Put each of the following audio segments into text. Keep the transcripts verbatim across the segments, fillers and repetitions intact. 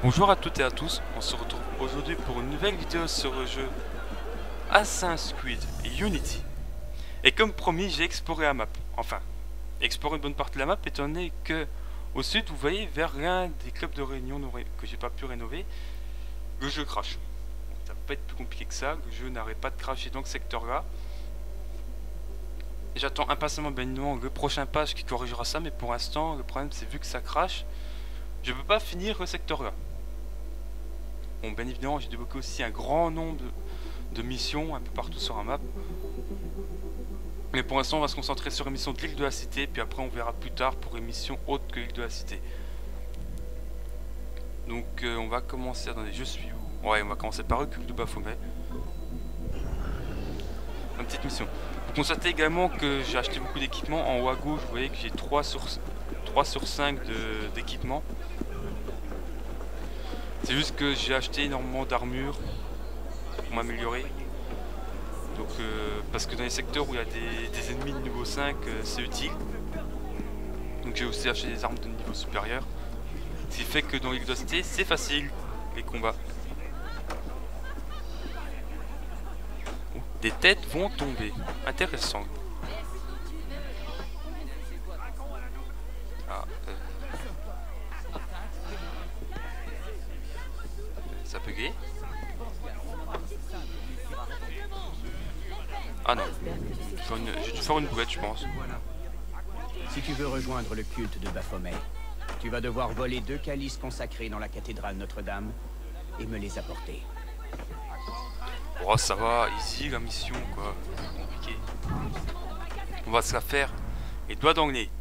Bonjour à toutes et à tous, on se retrouve aujourd'hui pour une nouvelle vidéo sur le jeu Assassin's Creed Unity. Et comme promis, j'ai exploré la map, enfin, exploré une bonne partie de la map étant donné que au sud, vous voyez, vers l'un des clubs de réunion que j'ai pas pu rénover, le jeu crash. Donc, ça va pas être plus compliqué que ça, le jeu n'arrête pas de crasher dans ce secteur là. J'attends impatiemment bien évidemment le prochain patch qui corrigera ça, mais pour l'instant, le problème c'est vu que ça crache, je peux pas finir le secteur là. Bon, bien évidemment, j'ai débloqué aussi un grand nombre de, de missions un peu partout sur la map. Mais pour l'instant, on va se concentrer sur les missions de l'île de la Cité, puis après, on verra plus tard pour les missions autres que l'île de la Cité. Donc, euh, on va commencer. Attendez, je suis où? Ouais, on va commencer par le culte de Baphomet. Une petite mission. Vous constatez également que j'ai acheté beaucoup d'équipements. En haut à gauche, vous voyez que j'ai trois sur cinq d'équipements. C'est juste que j'ai acheté énormément d'armure pour m'améliorer. Donc euh, parce que dans les secteurs où il y a des, des ennemis de niveau cinq, euh, c'est utile. Donc j'ai aussi acheté des armes de niveau supérieur. Ce qui fait que dans l'île de la Cité, c'est facile les combats. Oh, des têtes vont tomber. Intéressant. Ah, euh... ça peut guer. Ah non, j'ai dû faire une boulette, je pense. Si tu veux rejoindre le culte de Baphomet, tu vas devoir voler deux calices consacrés dans la cathédrale Notre-Dame et me les apporter. Oh, ça va, easy la mission, quoi. C'est compliqué. On va se la faire. Les doigts dans le nez.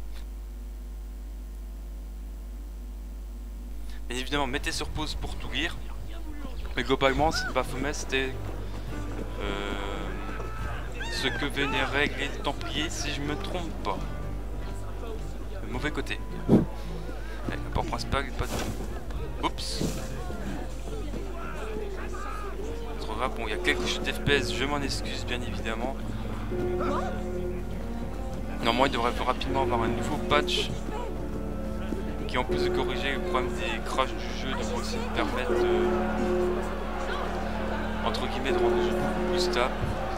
Bien évidemment, mettez sur pause pour tout lire. Mais globalement, cette Baphomet, c'était euh, ce que vénéraient les Templiers, si je me trompe pas. Le mauvais côté. Le port principal, pas de... Oups. Trop grave, bon, il y a quelques chutes d'F P S, je m'en excuse, bien évidemment. Normalement, il devrait rapidement avoir un nouveau patch qui, en plus de corriger le problème des crashs du jeu, devrait aussi nous permettre de... entre guillemets, de rendre le jeu beaucoup plus stable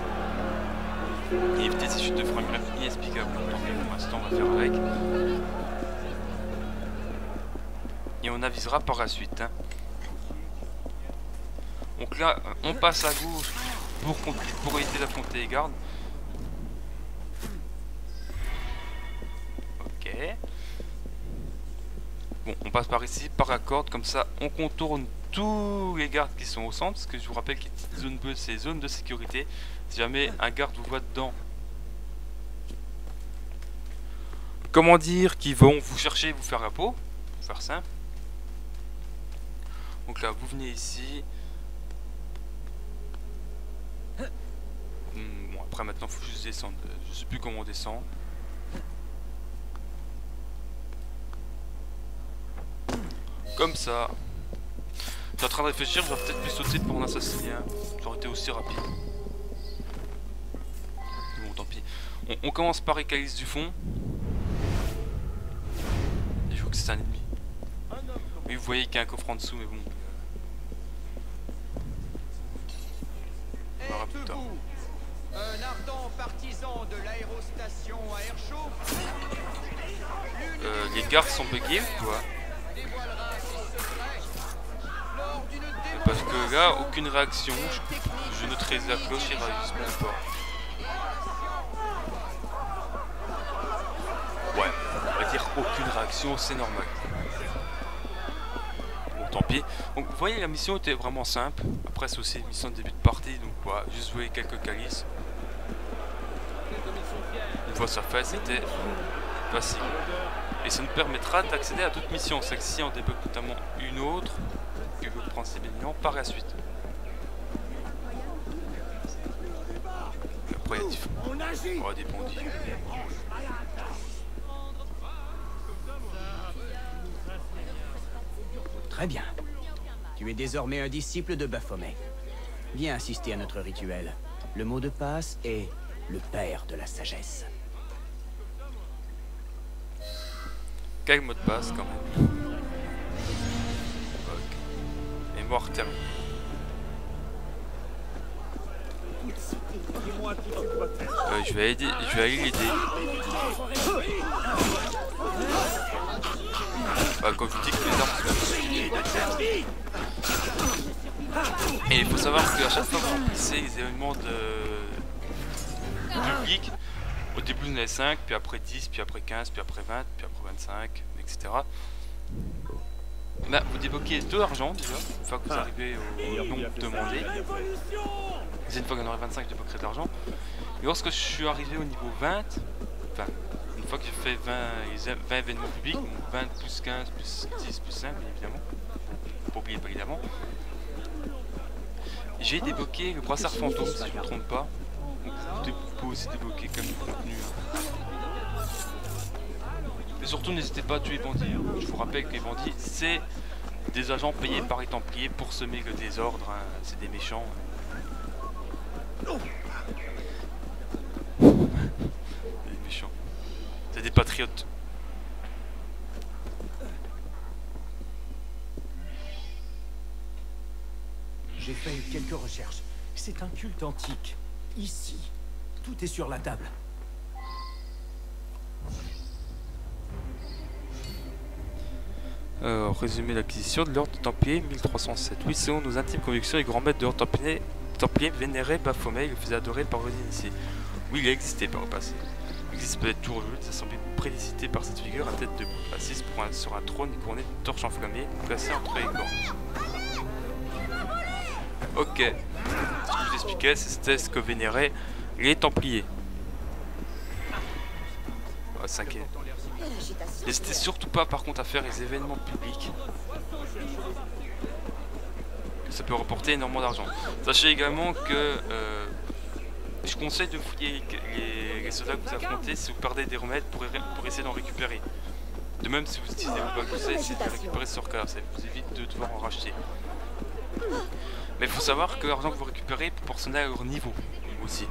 et éviter ces chutes de framerate inexplicables. Tant pis, pour l'instant, on va faire avec. Et on avisera par la suite. Hein. Donc là, on passe à gauche pour, pour éviter d'affronter les gardes. Ok. Bon, on passe par ici, par la corde, comme ça, on contourne tous les gardes qui sont au centre, parce que je vous rappelle que les zones bleues, c'est les zones de sécurité. Si jamais un garde vous voit dedans, comment dire, qu'ils vont vous chercher, vous faire la peau, pour faire simple. Donc là, vous venez ici. Hmm, bon, après maintenant, il faut juste descendre. Je sais plus comment on descend. Comme ça. Je suis en train de réfléchir, j'aurais peut-être pu sauter pour un assassinat. Ça aurait été aussi rapide. Bon, tant pis. On, on commence par les calices du fond. Il faut que c'est un ennemi. Oui, vous voyez qu'il y a un coffre en dessous, mais bon. On verra plus tard. Un ardent partisan de l'aérostation à air chaud. Euh, les gardes sont buggés ou quoi? Parce que là, aucune réaction. Je, je neutralise la cloche et réagisse même pas. Ouais, on va dire aucune réaction, c'est normal. Bon, tant pis. Donc, vous voyez, la mission était vraiment simple. Après, c'est aussi une mission de début de partie. Donc, voilà, juste voyer quelques calices. Une fois ça fait, c'était facile. Et ça nous permettra d'accéder à d'autres missions. Celle-ci en débloque notamment une autre. Que vous pensez bien évidemment par la suite. Et après, il y a différents. Oh, des bandits. Très bien. Tu es désormais un disciple de Baphomet. Viens assister à notre rituel. Le mot de passe est le père de la sagesse. Quel mot de passe quand même. Ok. mémoire terme. Euh, je vais aider, je vais aller l'aider. Bah, comme je vous dis que les armes. Et il faut savoir qu'à chaque fois que vous remplissez les événements de public, au début vous en avez cinq, puis après dix, puis après quinze, puis après vingt, puis après vingt-cinq, et cetera. Bah, vous débloquez de l'argent déjà, une fois que vous arrivez au nombre demandé. C'est une fois qu'il y en aurait vingt-cinq, je débloquerai de l'argent. Et lorsque je suis arrivé au niveau vingt, enfin, une fois que j'ai fait vingt, vingt événements publics, donc vingt plus quinze plus dix plus cinq, bien évidemment, pas oublier pas évidemment, j'ai débloqué le brassard fantôme, si je ne me trompe pas. Donc vous pouvez aussi débloquer comme du contenu. Et surtout n'hésitez pas à tuer les bandits. Je vous rappelle que les bandits, c'est des agents payés par les Templiers pour semer le désordre, hein. C'est des méchants. Des méchants. C'est des patriotes. J'ai fait quelques recherches. C'est un culte antique. Ici, tout est sur la table. Euh, résumé l'acquisition de l'ordre Templier mille trois cent sept. Oui, selon nos intimes convictions, les grands maîtres de l'ordre Templier, Templier vénéraient Baphomet et le faisaient adorer par les initiés. Oui, il a existé par le passé. Il existe peut-être toujours aujourd'hui des assemblées prélicitées par cette figure à tête de assise pour un, sur un trône couronné d'une torche enflammée placée entre les corps. Ok. Ce que je vous expliquais, c'était ce que vénéraient les Templiers. Ah, cinquième. N'hésitez surtout pas par contre à faire les événements publics. Ça peut rapporter énormément d'argent. Sachez également que euh, je conseille de fouiller les, les soldats que vous affrontez si vous perdez des remèdes pour, pour essayer d'en récupérer. De même si vous utilisez vos bagues, vous essayez de les récupérer sur cas, ça vous évite de devoir en racheter. Mais il faut savoir que l'argent que vous récupérez est proportionnel à leur niveau aussi.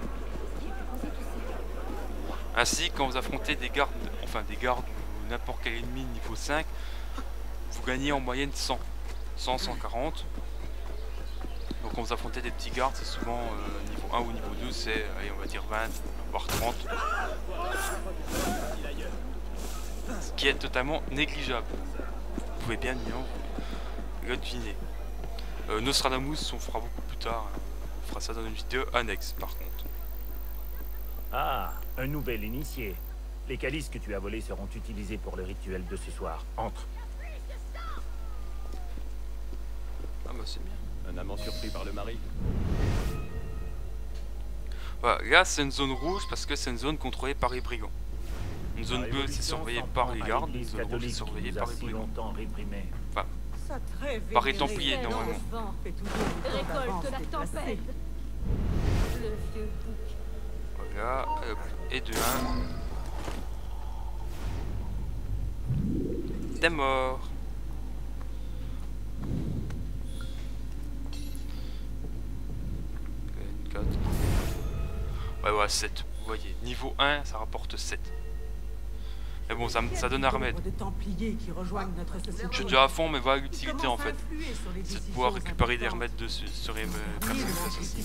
Ainsi, quand vous affrontez des gardes, enfin des gardes ou n'importe quel ennemi niveau cinq, vous gagnez en moyenne cent, cent, cent quarante. Donc quand vous affrontez des petits gardes, c'est souvent euh, niveau un ou niveau deux, c'est, allez, on va dire vingt, voire trente. Ce qui est totalement négligeable. Vous pouvez bien le deviner. Euh, Nostradamus, on fera beaucoup plus tard. Hein. On fera ça dans une vidéo annexe par contre. Ah, un nouvel initié. Les calices que tu as volés seront utilisés pour le rituel de ce soir. Entre. Ah bah c'est bien. Un amant surpris par le mari. Voilà, là c'est une zone rouge parce que c'est une zone contrôlée par les brigands. Une zone bleue c'est surveillée par les gardes, une zone rouge c'est surveillée par les brigands. Enfin, par les Templiers normalement. Récolte la tempête. Le vieux bouc. Voilà, hop, et de un. T'es mort. quatre. Ouais, ouais, sept. Vous voyez, niveau un, ça rapporte sept. Mais bon, ça, ça donne un remède. Je suis déjà à fond, mais voilà l'utilité en fait. C'est de pouvoir récupérer des remèdes dessus sur les personnes assassines.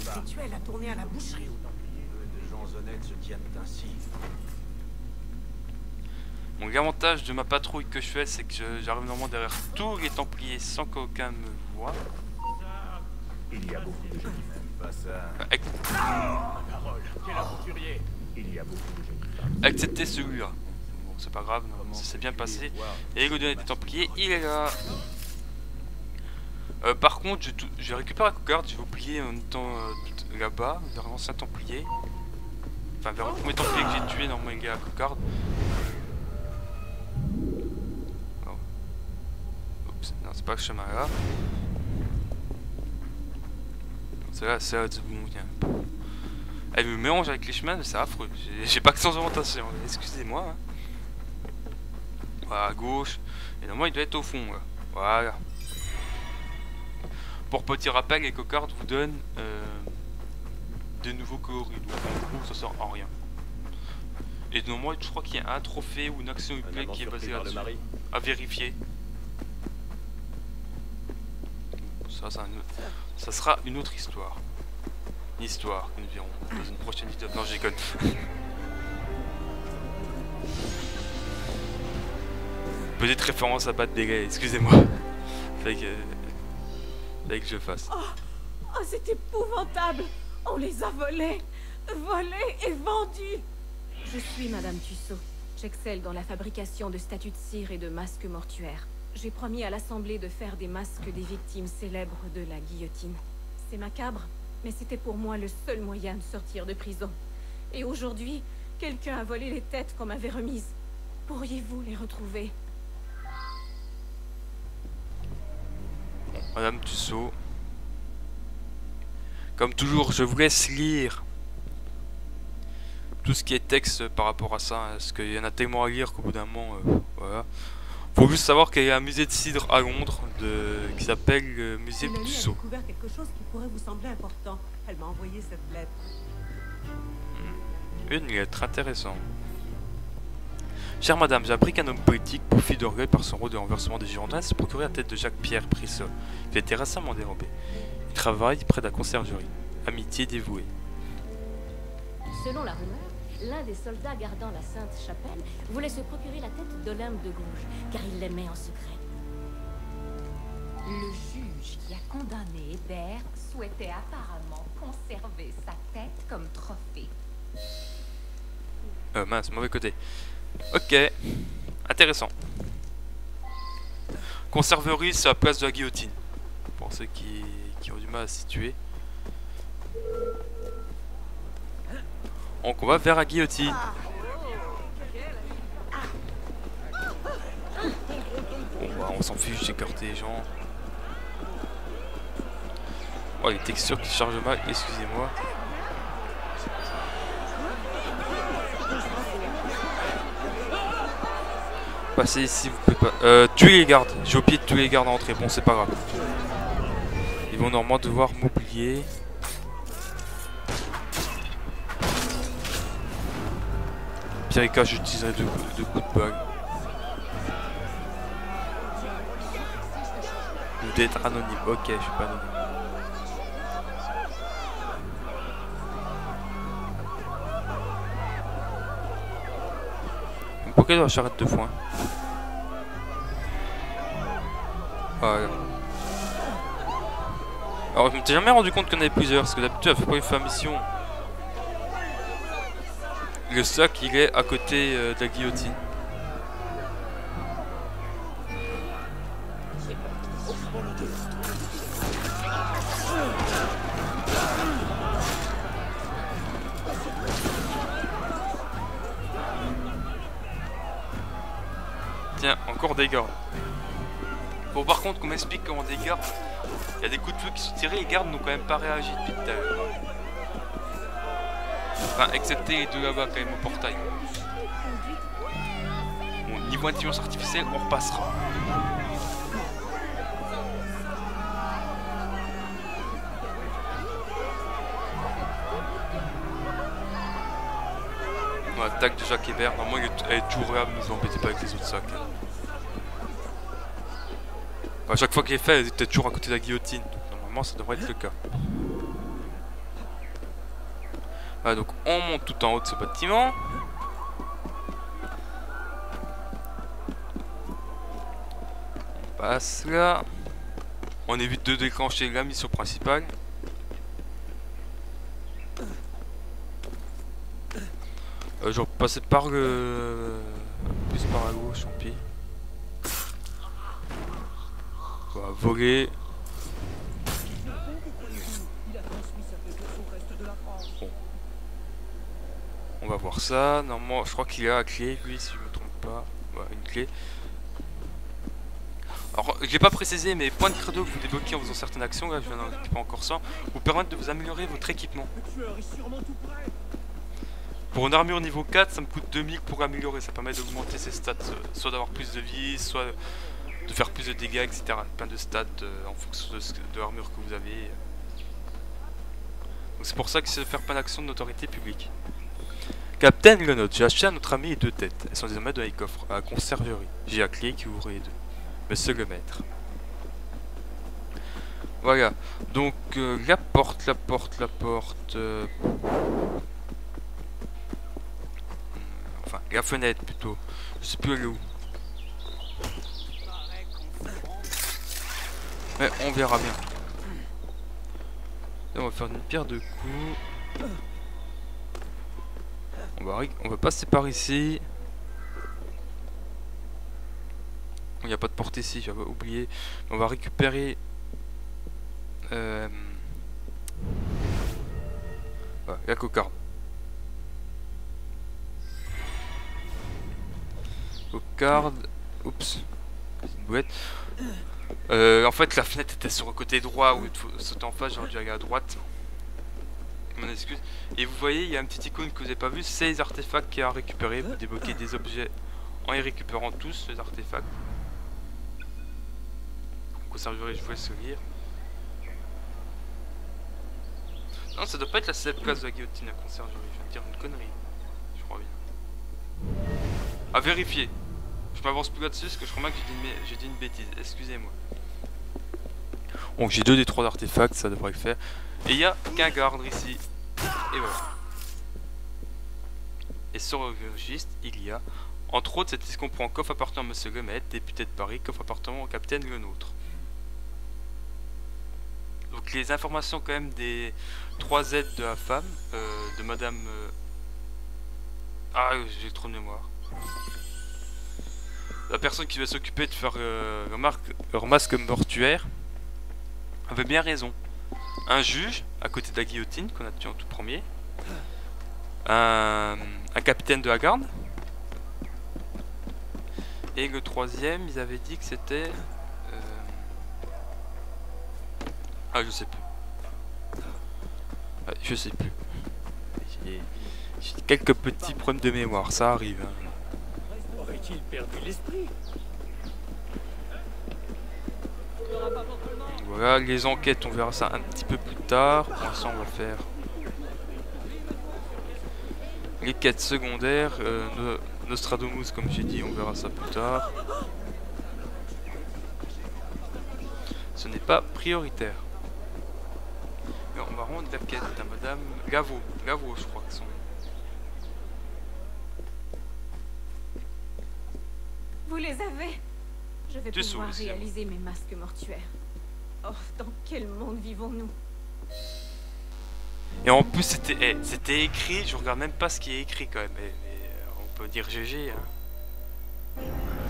Bon, l'avantage de ma patrouille que je fais, c'est que j'arrive normalement derrière tous les Templiers sans qu'aucun me voit. Il y a beaucoup de jolies femmes. Ex Parole, quel aventurier. Il y a beaucoup de jolies femmes. Excepté celui-là. Bon, c'est pas grave, ça s'est bien passé. Et le des Templiers, il est là. Euh, par contre, je, je récupère la cocarde, je vais oublier en étant euh, là-bas, vers l'ancien Templier. Enfin, vers le premier Templier que j'ai tué, normalement il y a la cocarde. Oh. Oups, non, c'est pas le chemin là. C'est là, c'est là d'où on vient. Elle me mélange avec les chemins, mais c'est affreux. J'ai pas que sans orientation, excusez-moi. Hein. Voilà, à gauche. Et normalement, il doit être au fond. Là. Voilà. Pour petit rappel, les cocardes vous donnent euh, de nouveaux coloris. Donc en gros, ça sert à rien. Et normalement, je crois qu'il y a un trophée ou une action U P qui est basée là-dessus. À vérifier. ça, ça, ça sera une autre histoire. Une histoire que nous verrons dans une prochaine vidéo. Non, je déconne. Petite référence à Bad Béguet, excusez-moi. Fait que... Fait que je fasse. Oh, oh c'est épouvantable. On les a volés. Volés et vendus. Je suis Madame Tussaud. J'excelle dans la fabrication de statues de cire et de masques mortuaires. J'ai promis à l'Assemblée de faire des masques des victimes célèbres de la guillotine. C'est macabre, mais c'était pour moi le seul moyen de sortir de prison. Et aujourd'hui, quelqu'un a volé les têtes qu'on m'avait remises. Pourriez-vous les retrouver? Madame Tussaud. Comme toujours, je vous laisse lire tout ce qui est texte par rapport à ça, hein, parce qu'il y en a tellement à lire qu'au bout d'un moment, euh, voilà. Faut juste savoir qu'il y a un musée de cidre à Londres de... qui s'appelle le musée Une amie a Tussaud. découvert quelque chose qui pourrait vous sembler important. Elle m'a envoyé cette lettre. Une lettre intéressante. Chère madame, j'ai appris qu'un homme politique, pourfui d'orgueil par son rôle de renversement des Girondins, s'est procuré la tête de Jacques-Pierre Brissot. Il a été récemment dérobé. Il travaille près de la conciergerie. Amitié dévouée. Selon la rumeur, l'un des soldats gardant la Sainte-Chapelle voulait se procurer la tête d'Olympe de Gouges, car il l'aimait en secret. Le juge qui a condamné Hébert souhaitait apparemment conserver sa tête comme trophée. Euh, mince, mauvais côté. Ok, intéressant. Conserverie, c'est la place de la guillotine. Pour ceux qui, qui ont du mal à se situer. Donc on va vers la guillotine. Bon bah on s'en fiche d'écarter les gens. Oh les textures qui chargent mal, excusez-moi. Passez ici, vous pouvez pas... Euh, tuer les gardes. J'ai oublié de tuer les gardes à l'entrée. Bon, c'est pas grave. Ils vont normalement devoir m'oublier. Pire des cas, j'utiliserai deux, deux coups de balle. Ou d'être anonyme. Ok, je suis pas anonyme. Pourquoi il doit s'arrêter deux fois? Voilà. Alors je m'étais jamais rendu compte qu'il y en avait plusieurs, parce que d'habitude, à chaque fois mission, le sac il est à côté euh, de la guillotine. Tiens, encore des gardes. Bon, par contre, qu'on m'explique comment des gardes. Il y a des coups de feu qui sont tirés, les gardes n'ont quand même pas réagi depuis tout à l'heure. Enfin, excepté les deux là-bas, quand même, au portail. Bon, niveau intelligence artificielle, on repassera. Bon, attaque de Jacques Hébert, normalement, elle est toujours là, ne vous embêtez pas avec les autres sacs. À chaque fois qu'il est fait, elle était toujours à côté de la guillotine. Normalement, ça devrait être le cas. Voilà, donc on monte tout en haut de ce bâtiment. On passe là. On évite de déclencher la mission principale. Euh, je vais passer par le... plus par la gauche, tant pis. On va voler. Bon. On va voir ça. Normalement, je crois qu'il a la clé, lui, si je me trompe pas. Ouais, une clé. Alors, je l'ai pas précisé, mais points de credo que vous débloquez en faisant certaines actions, là, je viens d'en récupérer encore cent, vous permettent de vous améliorer votre équipement. Pour une armure niveau quatre, ça me coûte deux mille pour améliorer. Ça permet d'augmenter ses stats, soit d'avoir plus de vie, soit de faire plus de dégâts, et cetera. Plein de stats euh, en fonction de, de l'armure que vous avez. Donc c'est pour ça que c'est de faire plein d'actions de notoriété publique. Captain le note, j'ai acheté à notre ami les deux têtes. Elles sont désormais dans les coffres, à la conciergerie. J'ai la clé qui ouvre les deux. Monsieur le maître. Voilà. Donc euh, la porte, la porte, la porte. Euh... Enfin, la fenêtre plutôt. Je sais plus elle est où. Mais on verra bien. Là, on va faire une pierre de coups. On va, on va passer par ici. Il n'y a pas de porte ici, j'avais oublié. On va récupérer... Euh... Voilà, la cocarde. Cocarde... Oups. Une bouette. Euh, en fait, la fenêtre était sur le côté droit, où il faut sauter en face, j'aurais dû aller à droite. Mon excuse. Et vous voyez, il y a un petit icône que vous n'avez pas vu, c'est les artefacts qu'il y a à récupérer. Vous débloquez des objets en les récupérant tous, les artefacts. Conserverie, je vous laisse lire. Non, ça doit pas être la célèbre place de la guillotine à conserverie, je viens de dire une connerie. Je crois bien. À vérifier. Je m'avance plus là-dessus parce que je crois bien que j'ai dit, une... dit une bêtise, excusez-moi. Donc j'ai deux des trois artefacts, ça devrait le faire. Et il y a qu'un garde ici. Et voilà. Et sur le registre, il y a, entre autres, cette liste comprend coffre appartenant à Monsieur Lemaitre, député de Paris, coffre appartenant au capitaine Le Nôtre. Donc les informations quand même des trois aides de la femme, euh, de Madame... Euh... Ah, j'ai trop de mémoire. La personne qui va s'occuper de faire euh, leur, marque, leur masque mortuaire avait bien raison. Un juge, à côté de la guillotine, qu'on a tué en tout premier. Un, un capitaine de la garde. Et le troisième, ils avaient dit que c'était... Euh... Ah, je sais plus. Ouais, je sais plus. J'ai quelques petits problèmes de mémoire, ça arrive. Hein. Aurait-il perdu l'esprit? Voilà, les enquêtes, on verra ça un petit peu plus tard. Pour l'instant, on va faire les quêtes secondaires. Euh, Nostradamus, comme j'ai dit, on verra ça plus tard. Ce n'est pas prioritaire. Mais on va rendre la quête à Madame Gavo. Gavo, je crois que son... Vous les avez? Je vais Tu pouvoir souris, réaliser mes masques mortuaires. Oh, dans quel monde vivons-nous? Et en plus, c'était eh, c'était écrit, je regarde même pas ce qui est écrit quand même. Mais, mais on peut dire G G. Hein.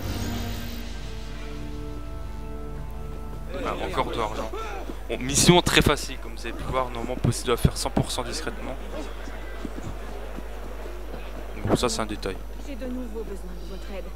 Ah, encore de l'argent. Bon, mission très facile, comme vous avez pu voir. Normalement, possible de la faire cent pour cent discrètement. Bon, ça, c'est un détail. J'ai de nouveau besoin de votre aide.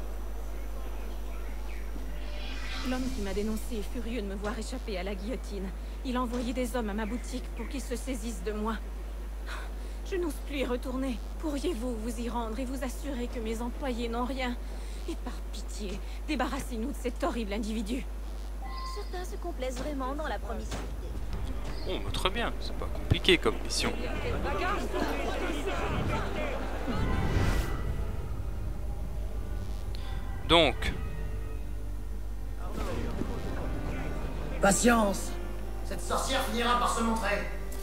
L'homme qui m'a dénoncé est furieux de me voir échapper à la guillotine. Il a envoyé des hommes à ma boutique pour qu'ils se saisissent de moi. Je n'ose plus y retourner. Pourriez-vous vous y rendre et vous assurer que mes employés n'ont rien? Et par pitié, débarrassez-nous de cet horrible individu. Certains se complaisent vraiment dans la promiscuité. Oh, mais très bien, c'est pas compliqué comme mission. Donc... Patience! Cette sorcière finira par se montrer.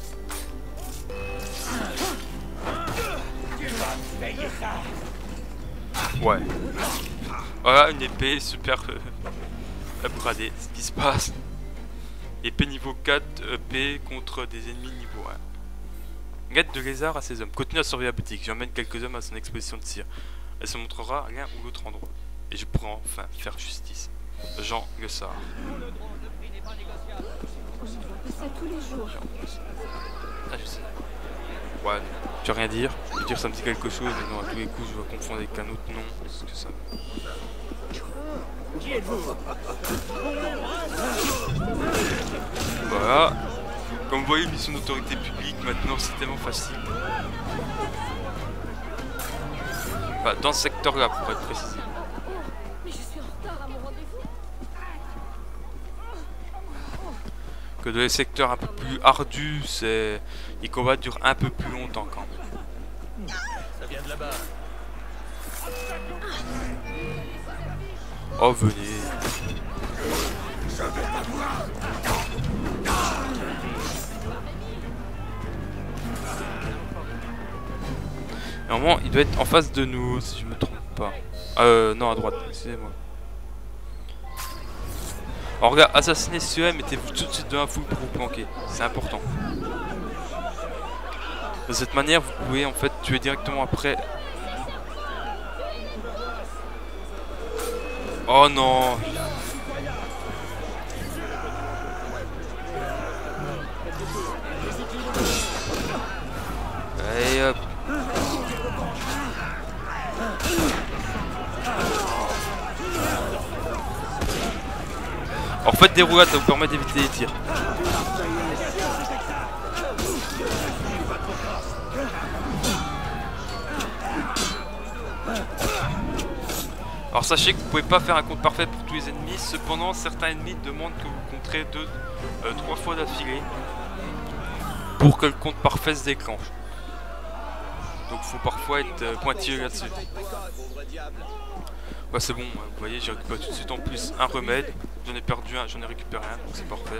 Tu vas payer ça. Ouais. Voilà une épée super euh, upgradée. Ce qui se passe. Épée niveau quatre, épée contre des ennemis niveau un. Guette de lézard à ses hommes. Continue à surveiller la boutique. J'emmène quelques hommes à son exposition de tir. Elle se montrera à l'un ou l'autre endroit. Et je pourrai enfin faire justice. Jean Le Sard. Je vois ça tous les jours. Ah, je sais. Ouais, je vais rien dire. Je veux dire ça me dit quelque chose, mais non, à tous les coups, je vais confondre avec un autre nom. Parce que ça... Qui êtes-vous? Voilà. Comme vous voyez, mission d'autorité publique, maintenant, c'est tellement facile. Enfin, dans ce secteur-là, pour être précisé. Mais je suis en retard à mon rendez-vous. Que dans les secteurs un peu plus ardus, c'est... les combats durent un peu plus longtemps quand même. Ça vient de là-bas. Oh, venez. Normalement, il doit être en face de nous, si je me trompe pas. Euh, non, à droite, excusez-moi. Alors regarde, assassinez C E M, mettez-vous tout de suite dans la foule pour vous planquer. C'est important. De cette manière, vous pouvez en fait tuer directement après. Oh non! Allez hop! En fait, des roulades, ça vous permet d'éviter les tirs. Alors sachez que vous pouvez pas faire un compte parfait pour tous les ennemis, cependant certains ennemis demandent que vous compterez deux, euh, trois fois d'affilée pour que le compte parfait se déclenche. Donc il faut parfois être euh, pointilleux là-dessus. Ouais, c'est bon, vous voyez, j'ai récupéré tout de suite en plus un remède. J'en ai perdu un, j'en ai récupéré un, donc c'est parfait.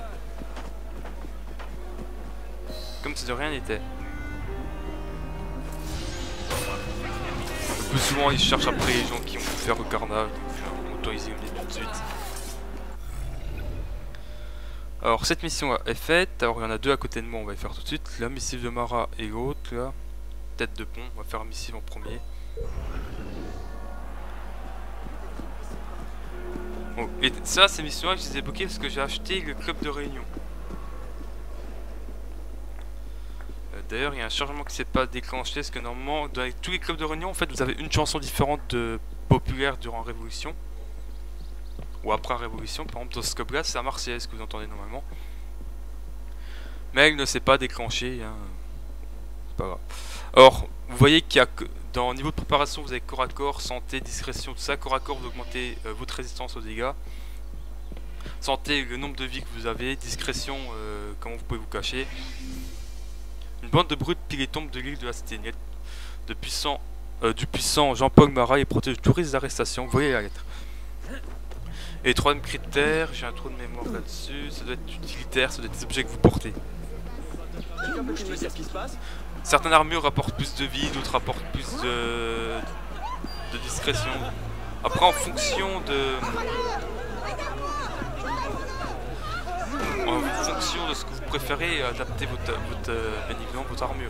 Comme si de rien n'était. Le plus souvent, ils cherchent après les gens qui vont faire le carnage, donc on autorise les tout de suite. Alors, cette mission est faite. Alors, il y en a deux à côté de moi, on va les faire tout de suite. La missive de Mara et l'autre, là. Tête de pont, on va faire la missive en premier. Bon, et ça, ces missions-là, je les ai bloquées parce que j'ai acheté le club de réunion. Euh, D'ailleurs, il y a un changement qui s'est pas déclenché parce que normalement, dans tous les clubs de réunion, en fait, vous avez une chanson différente de populaire durant Révolution ou après Révolution. Par exemple, dans ce club-là, c'est la Marseillaise que vous entendez normalement, mais elle ne s'est pas déclenchée. Hein. C'est pas grave. Alors, vous voyez qu'il y a que dans le niveau de préparation, vous avez corps à corps, santé, discrétion, tout ça. Corps à corps, vous augmentez euh, votre résistance aux dégâts. Santé, le nombre de vies que vous avez. Discrétion, euh, comment vous pouvez vous cacher. Une bande de brutes pile et tombe de l'île de la Cité Nette. De puissant, euh, du puissant Jean-Paul Marat et protège tous les arrestations. Vous voyez la lettre. Et troisième critère, j'ai un trou de mémoire là-dessus. Ça doit être utilitaire, ça doit être des objets que vous portez. Certaines armures rapportent plus de vie, d'autres rapportent plus de, de discrétion. Après, en fonction de, en fonction de ce que vous préférez, adaptez votre, votre, bien évidemment, votre armure.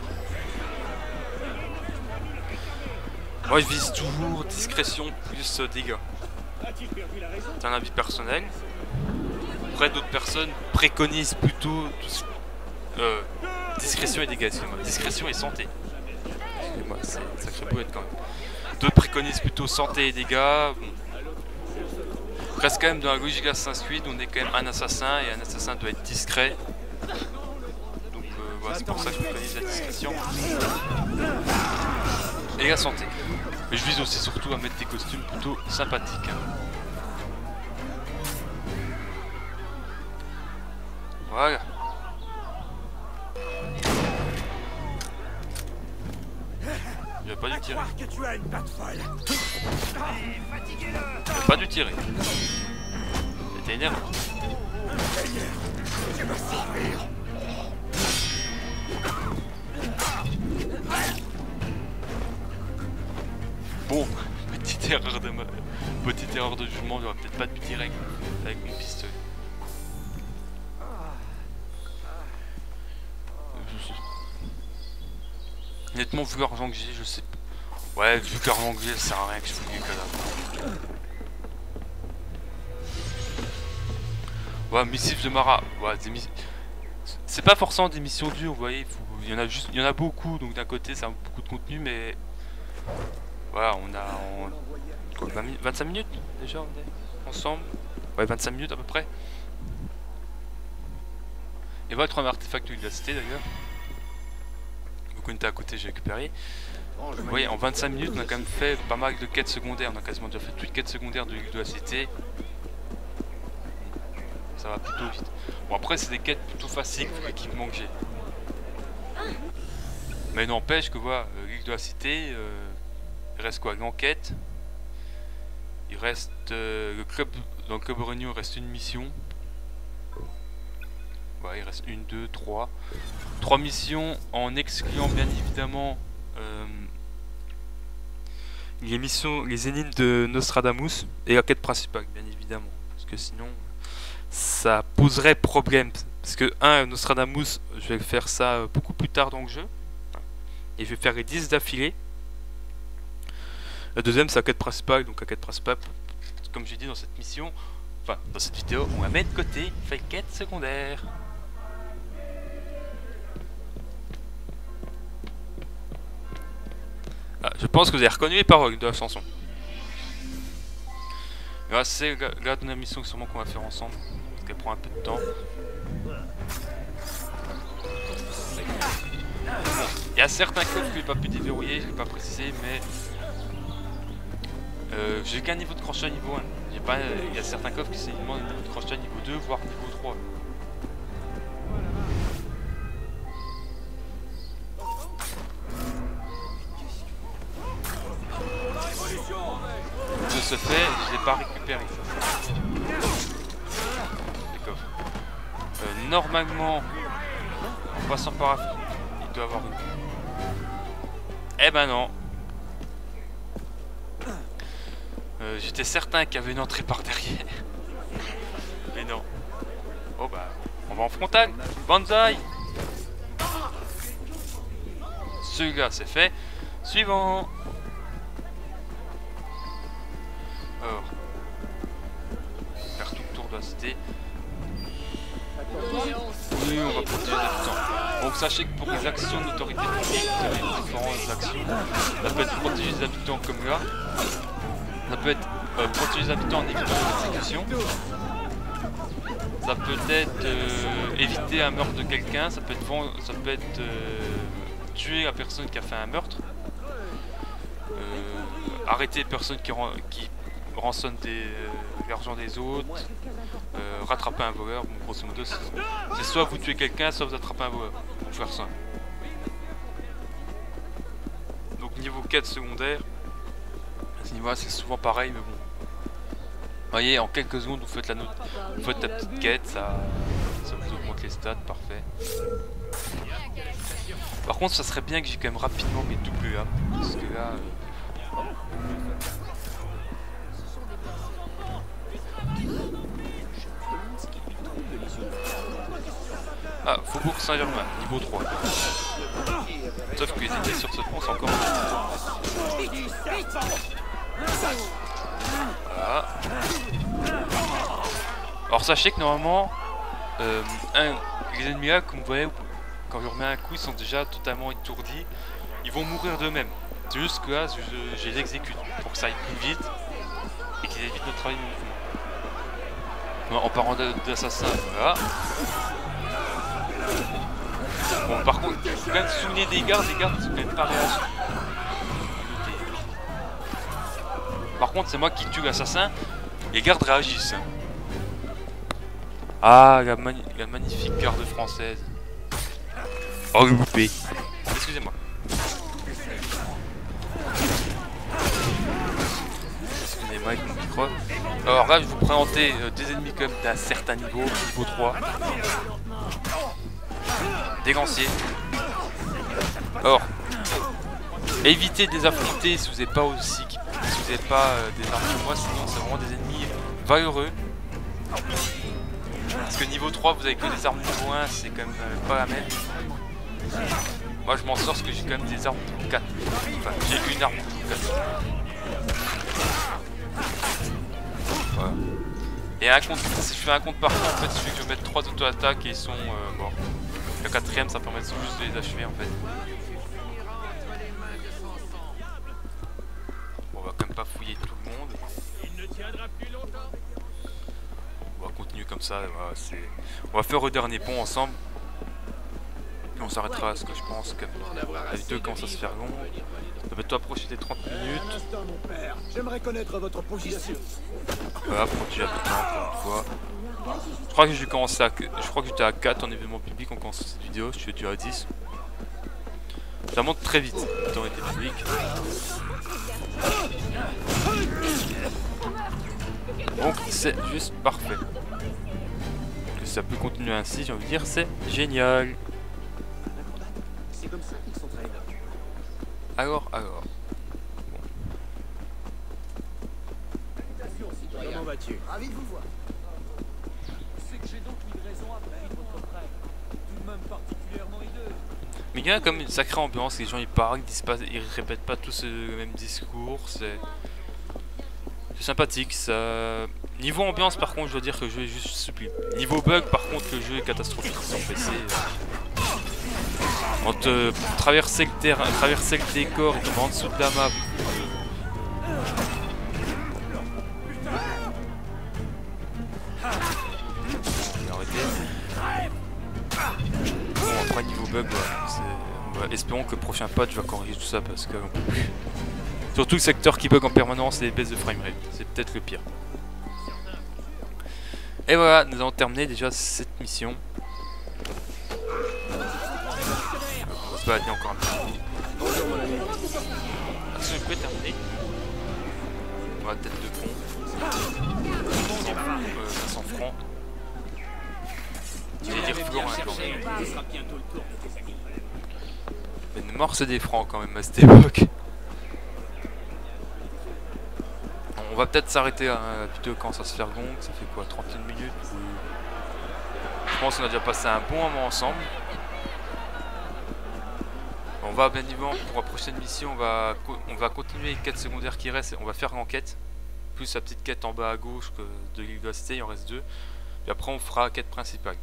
Moi, je vise toujours discrétion plus dégâts. C'est un avis personnel. Après, d'autres personnes préconisent plutôt euh, discrétion et dégâts, excusez-moi. Discrétion et santé. Excusez-moi, c'est une sacrée boulette quand même. D'autres préconisent plutôt santé et dégâts. Bon. Reste quand même dans la logique d'Assassin's Creed, on est quand même un assassin et un assassin doit être discret. Donc euh, voilà, c'est pour ça que je préconise la discrétion. Et la santé. Mais je vise aussi surtout à mettre des costumes plutôt sympathiques. Voilà. J'aurais pas dû tirer. J'aurais pas dû tirer. C'était énervant. Bon, petite erreur de ma... petite erreur de jugement, j'aurais peut-être pas dû tirer avec mon pistolet. Honnêtement, vu l'argent que j'ai, je sais pas. Ouais, vu que l'argent que j'ai, ça sert à rien que je fouille les cadavres. Ouais, missive de Mara. Ouais, des miss... c'est pas forcément des missions dures, vous voyez. Faut... Il y en a juste, il y en a beaucoup, donc d'un côté, ça a beaucoup de contenu, mais voilà, on a on... Quoi, vingt-cinq minutes déjà, on est ensemble. Ouais, vingt-cinq minutes à peu près. Et voilà le troisième artefact de la cité d'ailleurs. On était à côté, j'ai récupéré. Vous voyez, en vingt-cinq minutes, on a quand même fait pas mal de quêtes secondaires. On a quasiment déjà fait toutes les quêtes secondaires de l'île de la Cité. Ça va plutôt vite. Bon, après, c'est des quêtes plutôt faciles pour l'équipement que j'ai. Mais n'empêche que voilà, l'île de la Cité, euh, il reste quoi? L'enquête. Il reste euh, le club. Dans le club réunion, il reste une mission. Ouais, il reste une, deux, trois. Trois missions en excluant bien évidemment euh, les missions, les énigmes de Nostradamus et la quête principale, bien évidemment. Parce que sinon, ça poserait problème. Parce que, un, Nostradamus, je vais faire ça beaucoup plus tard dans le jeu. Et je vais faire les dix d'affilée. La deuxième, c'est la quête principale. Donc la quête principale, comme j'ai dit dans cette mission, enfin, dans cette vidéo, on va mettre de côté, fait quête secondaire. Ah, je pense que vous avez reconnu les paroles de la chanson. Là, c'est la dernière mission sûrement qu'on va faire ensemble, parce qu'elle prend un peu de temps. Il y a certains coffres que j'ai pas pu déverrouiller, je l'ai pas précisé, mais euh, j'ai qu'un niveau de crochet niveau un. J'ai pas, euh, il y a certains coffres qui demandent un niveau de crochet niveau deux, voire niveau trois. De ce fait, je l'ai pas récupéré. Les coffres. Euh, normalement, en passant par là, il doit avoir une. Eh ben non. Euh, J'étais certain qu'il y avait une entrée par derrière. Mais non. Oh bah, on va en frontal. Banzai. Celui-là, c'est fait. Suivant. Alors, faire tout le tour de la cité. Oui, on va protéger les habitants. Donc sachez que pour les actions d'autorité publique, vous avez différentes actions. Ça peut être protéger les habitants comme là. Ça peut être euh, protéger les habitants en évitant l'exécution. Ça peut être euh, éviter un meurtre de quelqu'un. Ça peut être, ça peut être euh, tuer la personne qui a fait un meurtre. Euh, arrêter les personnes qui, qui rançonnent euh, l'argent des autres. Euh, rattraper un voleur. Bon, grosso modo, c'est soit vous tuez quelqu'un, soit vous attrapez un voleur. Pour faire ça. Donc niveau quête secondaire, à ce niveau-là c'est souvent pareil, mais bon. Vous voyez, en quelques secondes vous faites la note, vous faites la petite quête, ça, ça vous augmente les stats, parfait. Par contre, ça serait bien que j'ai quand même rapidement mes doubles âmes, parce que là. Euh... Ah, Faubourg Saint-Germain, niveau trois. Sauf que les ennemis sur ce pont, c'est encore. Voilà. Alors sachez que normalement, euh, un, les ennemis là, comme vous voyez, quand je remets un coup, ils sont déjà totalement étourdis. Ils vont mourir d'eux-mêmes. C'est juste que là, je, je les exécute pour que ça aille plus vite et qu'ils évitent notre travail de mouvement. En parlant d'assassin, voilà. Bon, par contre, il faut quand même se souvenir des gardes, les gardes sont quand même pas réagis. Par contre, c'est moi qui tue l'assassin, les gardes réagissent. Ah, la, mani la magnifique garde française. Oh, le loupé. Excusez-moi. Excusez-moi avec mon micro. Alors là, je vais vous présenter euh, des ennemis comme d'un certain niveau, niveau trois. Des lanciers. Or, évitez de les affronter si vous n'êtes pas aussi, si vous n'êtes pas euh, des armes que moi, sinon c'est vraiment des ennemis valeureux. Parce que niveau trois, vous avez que des armes niveau un, c'est quand même euh, pas la même. Moi je m'en sors parce que j'ai quand même des armes niveau quatre. Enfin, j'ai une arme niveau quatre. Voilà. Et un compte, si je fais un compte partant, en fait, il suffit que je mette trois auto-attaques et ils sont euh, morts. Le quatrième, ça permet juste de les achever en fait. Bon, on va quand même pas fouiller tout le monde. On va continuer comme ça. Voilà, on va faire le dernier pont ensemble. Et on s'arrêtera à ce que je pense que la vidéo commence à se faire long. Ça va bientôt approcher des trente minutes. J'aimerais connaître votre position. Voilà, protéger à tout encore une fois. Je crois que j'ai commencé à... Je crois que j'étais à quatre en événement public en commençant cette vidéo, je suis déjà à dix. Ça monte très vite, l'autorité publique. Donc c'est juste parfait. Que ça peut continuer ainsi, j'ai envie de dire, c'est génial. Alors, alors. Bon. Comment vas-tu? Ravi de vous voir. C'est que j'ai donc une raison à payer votre prêt. Tout de même particulièrement hideux. Mais il y a comme une sacrée ambiance, les gens ils parlent, ils, disent pas, ils répètent pas tous le même discours, c'est sympathique. Ça... Niveau ambiance par contre je dois dire que le jeu est juste sublime. Niveau bug par contre le jeu est catastrophique sur P C. On te traverser le terrain, traverser le décor et tomber en dessous de la map. Bon après niveau bug, ouais, ouais, espérons que le prochain patch va corriger tout ça parce que surtout le secteur qui bug en permanence et les baisses de framerate, c'est peut-être le pire. Et voilà, nous avons terminé déjà cette mission. On va se balader encore un peu. Action est terminé. On va tête de pont. cinq cents francs. J'allais dire Florin quand même. Une morse des francs quand même à cette époque. On va peut-être s'arrêter à la vidéo quand ça se fait gong. Ça fait quoi, trente et une minutes? Je pense qu'on a déjà passé un bon moment ensemble. On va bien évidemment pour la prochaine mission, on va, on va continuer les quêtes secondaires qui restent. On va faire l'enquête. Plus la petite quête en bas à gauche que de l'île Ghostée, il en reste deux. Et après on fera la quête principale.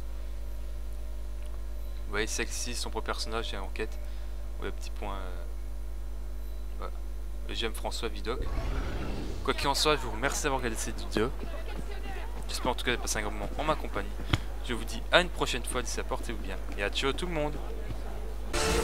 Vous voyez celle-ci, son propre personnage et l'enquête. Ouais, petit point. Euh... Voilà. J'aime François Vidocq. Quoi qu'il en soit, je vous remercie d'avoir regardé cette vidéo. J'espère en tout cas de passer un grand moment en ma compagnie. Je vous dis à une prochaine fois, d'ici là, portez-vous bien. Et à ciao tout le monde.